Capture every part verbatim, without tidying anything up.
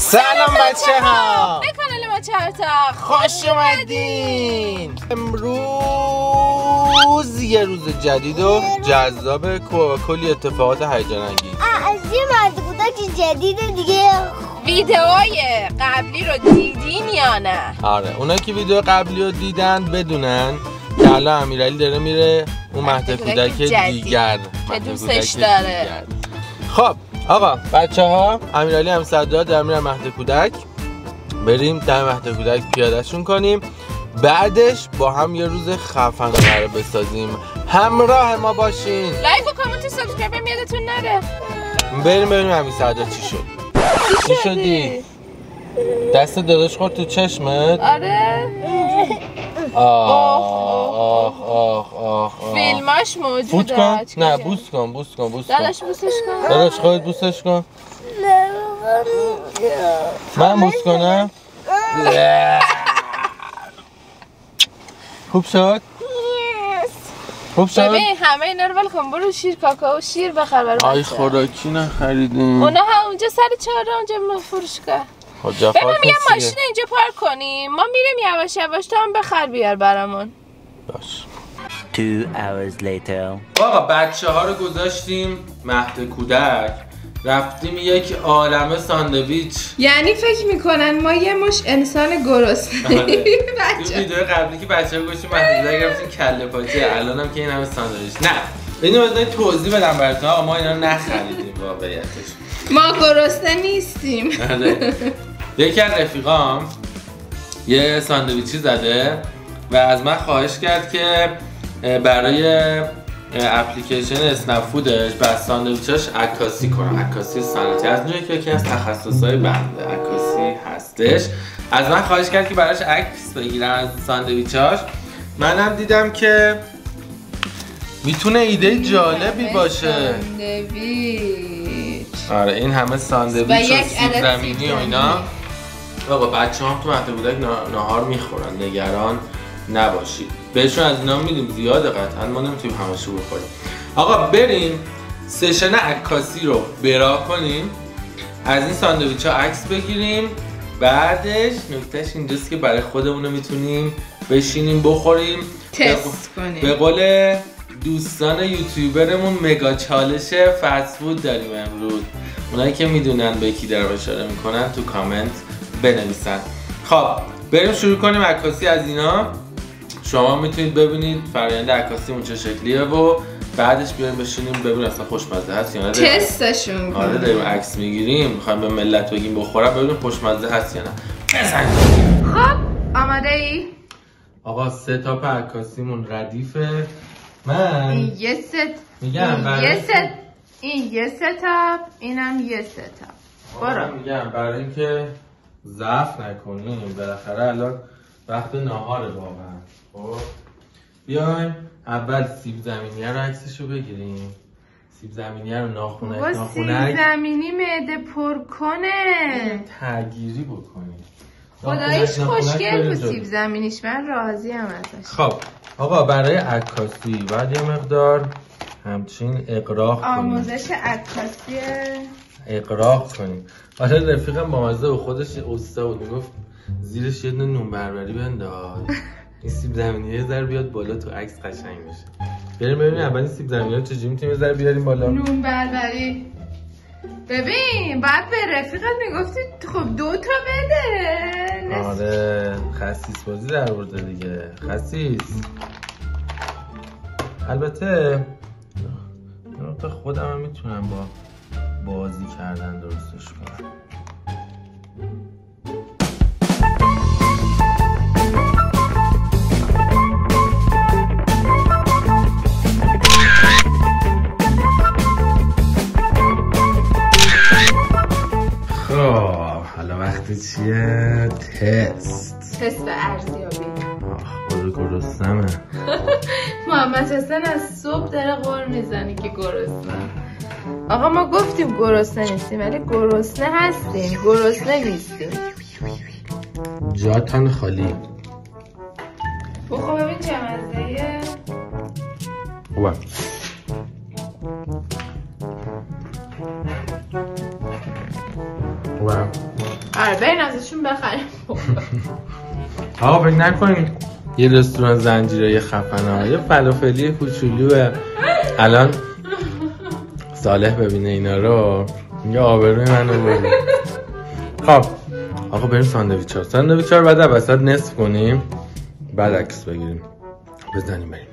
سلام بچه ها، به کانال ما چرتا خوش اومدین. امروز یه روز جدید و جذاب و کلی اتفاقات هیجان انگیز. از یه مردکودک جدید دیگه. ویدئوهای قبلی رو دیدین یا نه؟ آره، اونا که ویدیو قبلی رو دیدن بدونن که الان امیرعلی داره میره اون مهد کودک دیگر که دوستش داره. خب آقا بچه ها، امیرعلی هم صدا در میرن مهد کودک، بریم در مهد کودک پیادهشون کنیم، بعدش با هم یه روز خفن قرار بسازیم. همراه ما باشین. لایک و کامنت و سابسکرایب هم یادتون نره. بریم ببینیم همین صدا چی شد. چی شدی؟ دست داداش خورد تو چشمت؟ آره. آه آه آه آه فیلماش موجوده. بوس کن؟ نه بوس کن بوس کن بوس کن. داداش بوسش کن. داداش خودت بوسش کن. من بوس کنم؟ خوب شد؟ خوب شد؟ ببین همه اینا رو ول کن، برو شیر کاکائو شیر بخر برام. آی خوراکی نخریدیم. اونا هم اونجا سر چهارراه اونجا فروشگاه. ببین میگم ماشین اینجا پارک کنیم، ما میریم یواش یواش، تا هم بخر بیار برامون. باش. Two hours later. آقا بچه ها رو گذاشتیم مهد کودک، رفتیم یک عالمه ساندویچ. یعنی فکر میکنن ما یه مش انسان گرسنه. تو ویدیو قبلی که بچه ها گذاشتیم مهد کودک رفتیم کله پاچه، الان هم که این همه ساندویچ. نه ببینیم از توضیح بدم براتون. آقا ما اینا رو نخریدیم واقعیتش. ما گرسنه نیستیم. یکی از رفیقام یه ساندویچی زده و از من خواهش کرد که برای اپلیکیشن اسنپ فودش بعد ساندویچاش عکاسی کنم، عکاسی صنعتی. از اونجایی که یکی از تخصصهای بنده عکاسی هستش، از من خواهش کرد که براش عکس بگیرم از ساندویچاش. منم دیدم که میتونه ایده جالبی باشه. ساندویچ. آره این همه ساندویچ و سیب زمینی و اینا. آقا بچه هم تو مهد کودک ناهار میخورن، نگران نباشید. بهشون از اینا میدیم زیاده، قطعا ما نمیتونیم همشو بخوریم. آقا بریم سشن عکاسی رو برا کنیم، از این ساندویچ ها عکس بگیریم، بعدش نکتهش اینجاست که برای خودمون میتونیم بشینیم بخوریم، تست کنیم. به قول دوستان یوتیوبرمون مگا چالش فست فود داریم امروز. اونایی که میدونن به کی دارم اشاره میکنن تو کامنت بنویسن. خب بریم شروع کنیم عکاسی از اینا. شما میتونید ببینید فرآیند عکاسیمون چه شکلیه و بعدش بیایم بشینیم ببینیم اصلا خوشمزه هست یا نه. تستشون کنیم. آره داریم عکس میگیریم، میخوایم به ملت بگیم بخورم، ببینیم خوشمزه هست یا نه. بزن. خب آماده ای؟ آقا ستاپ عکاسیمون ردیفه. من این یه ست میگم برای یه ست این یه ستاپ، اینم یه ستاپ. برو. میگم برای اینکه ضعف نکنیم، بالاخره الان وقت ناهاره واقعا. خب بیایم اول سیب زمینیه رو عکسشو بگیریم. سیب زمینیه رو ناخونک ناخونک سیب زمینی معده پر کنه. تغییری بکنیم. خداییش خوشگل بود سیب زمینیش، من راضی ام ازش. خب آقا برای عکاسی باید یه مقدار همچین اقراق کنیم. آموزش عکاسی اقراق کنیم. آره رفیقم با مزه و خودش اوستا بود، میگفت زیرش یه دونه نون بربری بنداز این سیب زمینیه یه ذره بیاد بالا تو عکس قشنگ میشه. بریم ببینیم اول این سیب زمینیه رو چجوری میتونیم یه ذره بیاریم بالا. نون بربری. ببین بعد به رفیقت میگفتی خب دو تا بده. آره خسیس بازی در آورده دیگه. خسیس. البته تا خودم هم میتونم با بازی کردن درستش کنم. خب حالا وقتی چیه؟ تست تست ارزیابی. آخ خود گرسنمه. محمد حسین از صبح داره غر میزنی که گرسنه. آقا ما گفتیم گرسنه نیستیم ولی گرسنه هستیم، گرسنه نیستیم. جاتان خالی. بخور ببین چه مزه‌ایه. خوبه. خوبه. آره برین ازشون بخریم. آقا فکر نکنیم یه رستوران زنجیره خفنه، یه فلافلی کوچولوه. الان صالح ببینه اینا رو یه آبروی منو ببین. خب آقا بریم ساندویچ ها ساندویچ ها رو بعد وسط نصف کنیم بعد عکس بگیریم بزنیم بریم.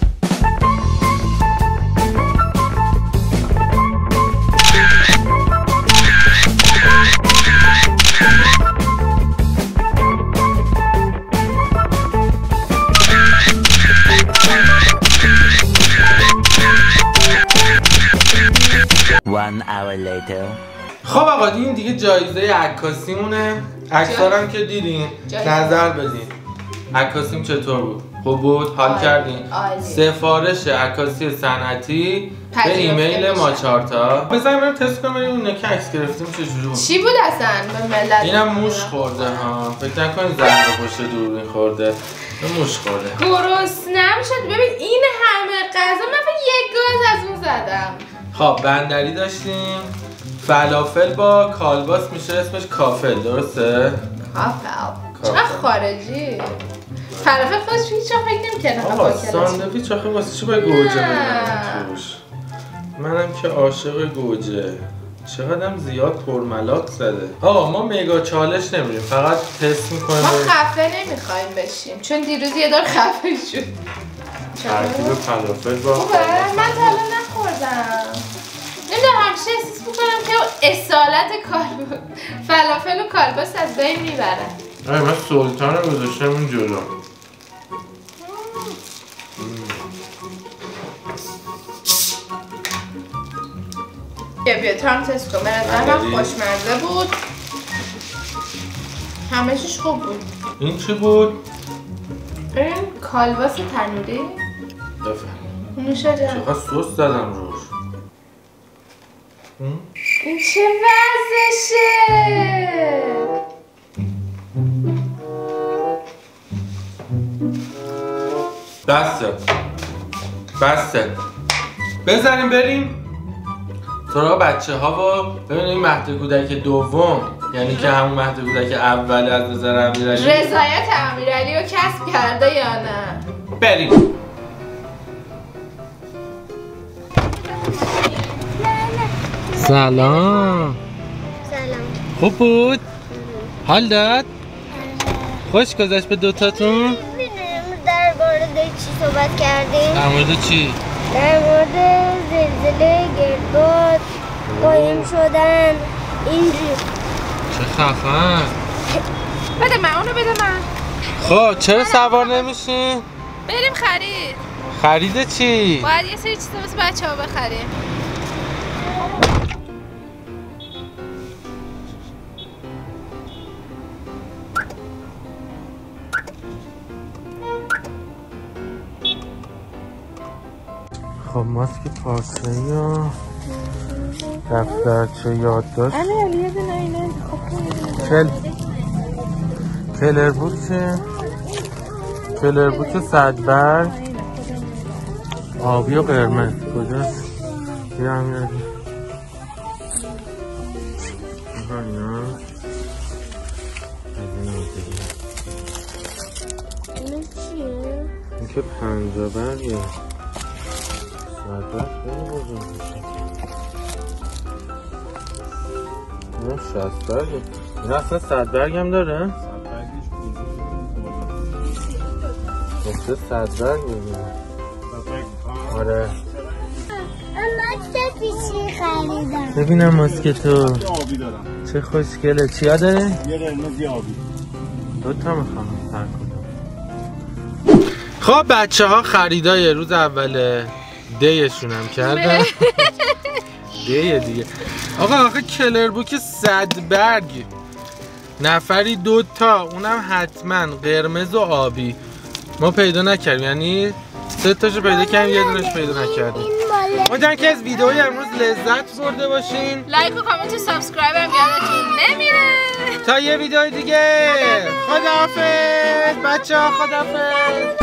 One hour later. خب آقا این دیگه جایزه عکاسیمونه. عکسارم که دیدین نظر بدین عکاسیم چطور بود؟ خوب بود؟ حال کردین؟ سفارش عکاسی صنعتی به ایمیل ماچارتا. بزنیم بریم تست کنیم اون که عکس گرفتیم چجوری بود. چی بود اصلا به ملت؟ اینم موش خورده ها. فکر نکنید زهر پشت دوربین خورده. موش خورده. گرسنه میشد. ببین این همه غذا من فقط یک گاز از اون زدم. خب بندری داشتیم. فلافل با کالباس میشه اسمش کافل، درسته؟ کافل. چقدر خارجی. فلافل خودش هیچ جا فکر نمی‌کنم. آقا ساندویچ آخه واسه چی باید گوجه بزنم توش؟ منم که عاشق گوجه. چقدرم زیاد پرملاک زده. آقا ما میگا چالش نمیریم، فقط تست میکنیم. ما خفه نمیخوایم بشیم چون دیروز یه دور خفه شد. ترکیب فلافل با خوبه؟ من تا الان نخوردم. نمیدونم همیشه احساس میکنم که اصالت کالباس فلافل و کالباس از بین میبرن. آره من سلطان رو گذاشتم اون جلو. بیا بیا تو هم تست کن. به نظر من خوشمزه بود. همه چیش خوب بود. این چی بود؟ این کالباس تنوری. بفهم نوشه جان. چقدر سس زدم روش. این چه وضعشه؟ بسته بسته بزنیم بریم سراغ بچه ها و ببینیم مهد کودک دوم یعنی که همون مهد کودک اول از نظر امیرعلی رضایت امیرعلی رو کسب کرده یا نه؟ بریم. سلام. سلام. خوب بود؟ حال داد؟ خوش گذشت به دوتاتون؟ می‌دونیم در مورد چی صحبت کردیم؟ در مورد چی؟ در مورد زلزله، گردباد، قایم شدن، اینجور. چه خفن. بده من اونو بده من. خب چرا سوار نمیشین؟ بریم خرید. خرید چی؟ باید یه سری چیزا واسه بچه‌ها بخریم. خب ماسک پارچه‌ای و دفترچه یادداشت امیرعلی یه دونه اینو انتخاب کن. کل کلر بوک کلر بوک صدبرگ آبی و قرمز کجاست؟ بیا امیرعلی اینا این چیه؟ این که پنجاه برگه صدبرگ خیلی بزرگ میشه این شصت برگه این اصلا صد برگ هم داره؟ گفته صد برگ بگیم آره من ماسک پیچی خریدم. ببینم ماسک تو چه خوشگله چیا داره؟ یه قرمز یه آبی دوتا میخوام هر کدوم. خب بچه ها خریدای روز اول دیشون هم کردن دیه دیگه آقا آقا کلر بوک صد برگ نفری دوتا اونم حتما قرمز و آبی ما پیدا نکردیم یعنی سه تاشو پیدا کردیم یه دونش پیدا نکردیم. امیدوارم که از ویدئوی امروز لذت برده باشین. لایک و کامنت و سابسکرایب هم یادتون نمیره. تا یه ویدئو دیگه خداحافظ بچه ها خداحافظ.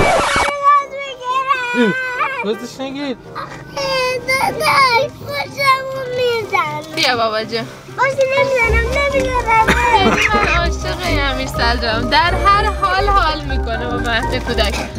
بازش نگیر داداش خوشمون میزن. بیا بابا جون. باشه نمیزنم نمیزنم اول جواب. در هر حال حال میکنه با مهد کودک.